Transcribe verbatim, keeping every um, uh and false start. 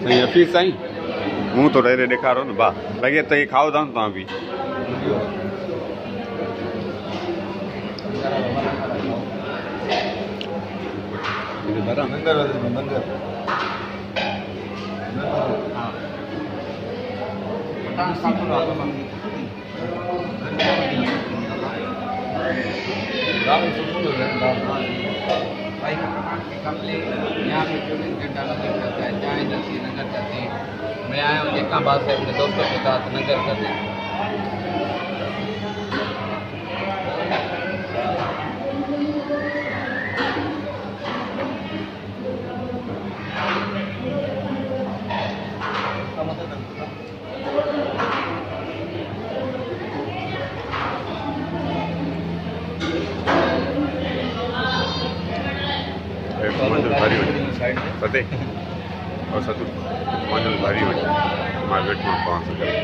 साईं हफ़ीज़ साईं मूं थोरो हेॾे ॾेखारो न भाउ लॻे त इहे खाओ था न तव्हां बि मैं आया हूँ एक बात से अपने दोस्तों के साथ नगर करने भारी फतेह और सतु मंजिल भारी वही मां वेठो पाण सां गॾु